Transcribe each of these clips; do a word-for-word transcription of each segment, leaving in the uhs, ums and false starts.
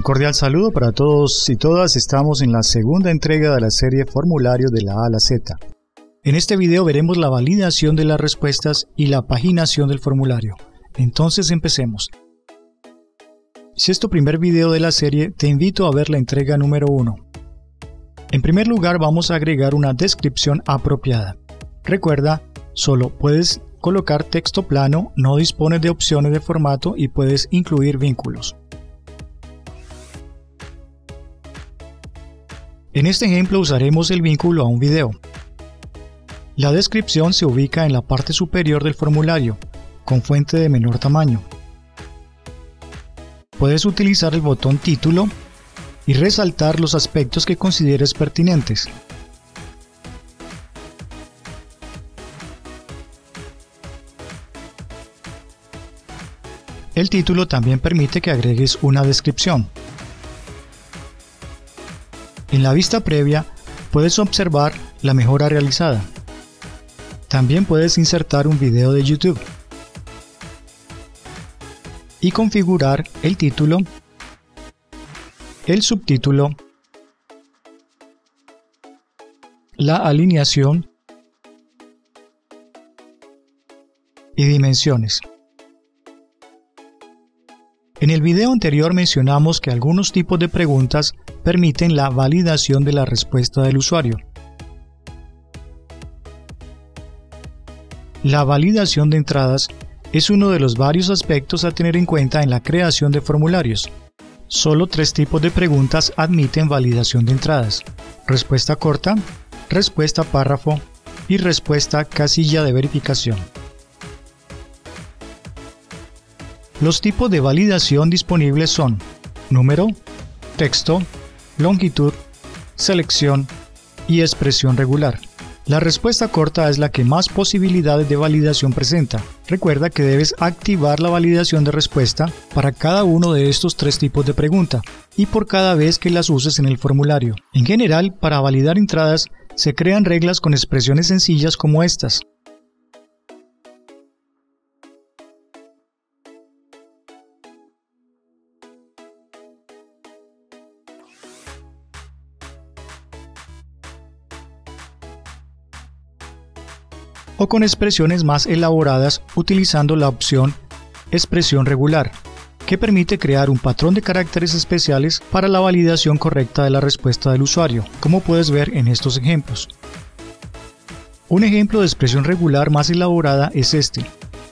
cordial saludo para todos y todas. Estamos en la segunda entrega de la serie Formulario de la A a la Z. En este video veremos la validación de las respuestas y la paginación del formulario. Entonces empecemos. Si es tu primer video de la serie, te invito a ver la entrega número uno. En primer lugar, vamos a agregar una descripción apropiada. Recuerda, solo puedes colocar texto plano, no dispones de opciones de formato y puedes incluir vínculos. En este ejemplo usaremos el vínculo a un video. La descripción se ubica en la parte superior del formulario, con fuente de menor tamaño. Puedes utilizar el botón título y resaltar los aspectos que consideres pertinentes. El título también permite que agregues una descripción. En la vista previa puedes observar la mejora realizada. También puedes insertar un video de YouTube y configurar el título, el subtítulo, la alineación y dimensiones. En el video anterior mencionamos que algunos tipos de preguntas permiten la validación de la respuesta del usuario. La validación de entradas es uno de los varios aspectos a tener en cuenta en la creación de formularios. Solo tres tipos de preguntas admiten validación de entradas: respuesta corta, respuesta párrafo y respuesta casilla de verificación. Los tipos de validación disponibles son número, texto, longitud, selección y expresión regular. La respuesta corta es la que más posibilidades de validación presenta. Recuerda que debes activar la validación de respuesta para cada uno de estos tres tipos de pregunta y por cada vez que las uses en el formulario. En general, para validar entradas se crean reglas con expresiones sencillas como estas. O con expresiones más elaboradas utilizando la opción expresión regular, que permite crear un patrón de caracteres especiales para la validación correcta de la respuesta del usuario, como puedes ver en estos ejemplos. Un ejemplo de expresión regular más elaborada es este.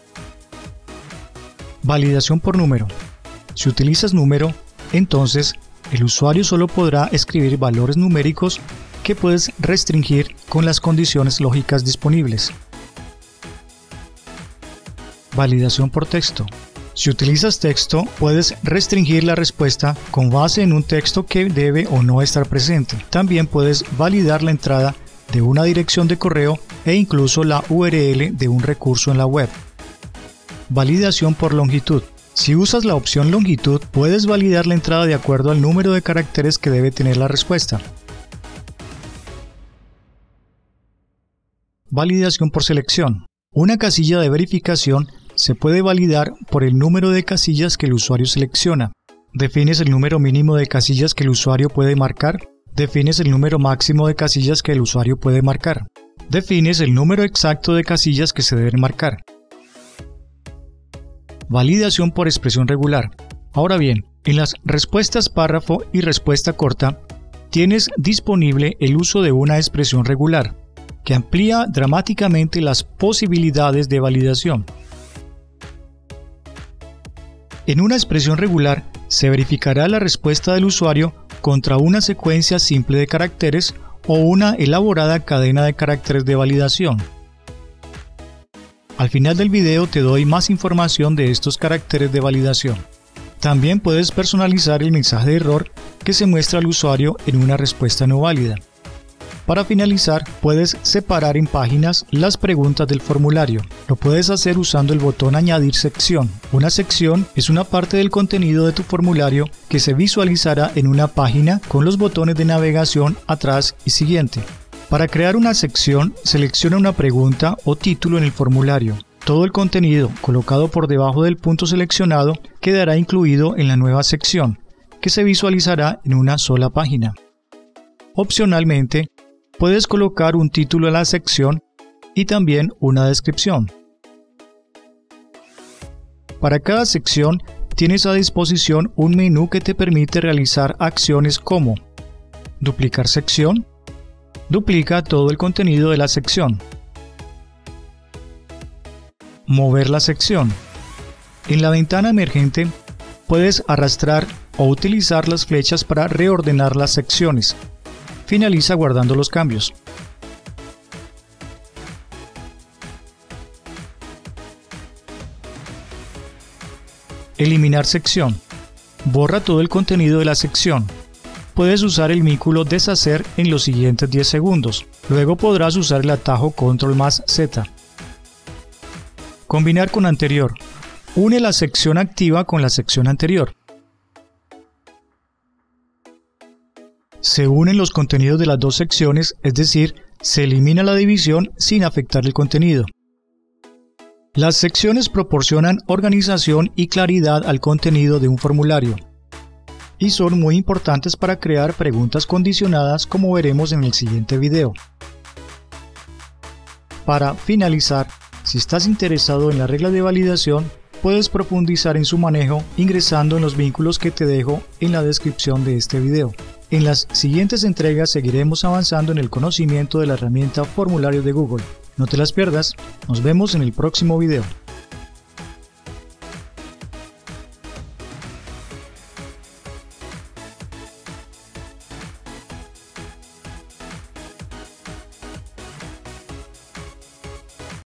Validación por número. Si utilizas número, entonces el usuario solo podrá escribir valores numéricos que puedes restringir con las condiciones lógicas disponibles. Validación por texto. Si utilizas texto, puedes restringir la respuesta con base en un texto que debe o no estar presente. También puedes validar la entrada de una dirección de correo e incluso la U R L de un recurso en la web. Validación por longitud. Si usas la opción longitud, puedes validar la entrada de acuerdo al número de caracteres que debe tener la respuesta. Validación por selección. Una casilla de verificación se puede validar por el número de casillas que el usuario selecciona. Defines el número mínimo de casillas que el usuario puede marcar. Defines el número máximo de casillas que el usuario puede marcar. Defines el número exacto de casillas que se deben marcar. Validación por expresión regular. Ahora bien, en las respuestas párrafo y respuesta corta, tienes disponible el uso de una expresión regular, que amplía dramáticamente las posibilidades de validación. En una expresión regular, se verificará la respuesta del usuario contra una secuencia simple de caracteres o una elaborada cadena de caracteres de validación. Al final del video te doy más información de estos caracteres de validación. También puedes personalizar el mensaje de error que se muestra al usuario en una respuesta no válida. Para finalizar, puedes separar en páginas las preguntas del formulario. Lo puedes hacer usando el botón Añadir sección. Una sección es una parte del contenido de tu formulario que se visualizará en una página con los botones de navegación atrás y siguiente. Para crear una sección, selecciona una pregunta o título en el formulario. Todo el contenido colocado por debajo del punto seleccionado quedará incluido en la nueva sección, que se visualizará en una sola página. Opcionalmente, puedes colocar un título a la sección y también una descripción. Para cada sección tienes a disposición un menú que te permite realizar acciones como duplicar sección, duplica todo el contenido de la sección, mover la sección. En la ventana emergente puedes arrastrar o utilizar las flechas para reordenar las secciones. Finaliza guardando los cambios. Eliminar sección. Borra todo el contenido de la sección. Puedes usar el vínculo deshacer en los siguientes diez segundos. Luego podrás usar el atajo control más Z. Combinar con anterior. Une la sección activa con la sección anterior. Se unen los contenidos de las dos secciones, es decir, se elimina la división sin afectar el contenido. Las secciones proporcionan organización y claridad al contenido de un formulario y son muy importantes para crear preguntas condicionadas, como veremos en el siguiente video. Para finalizar, si estás interesado en la regla de validación, puedes profundizar en su manejo ingresando en los vínculos que te dejo en la descripción de este video. En las siguientes entregas seguiremos avanzando en el conocimiento de la herramienta Formularios de Google. No te las pierdas, nos vemos en el próximo video.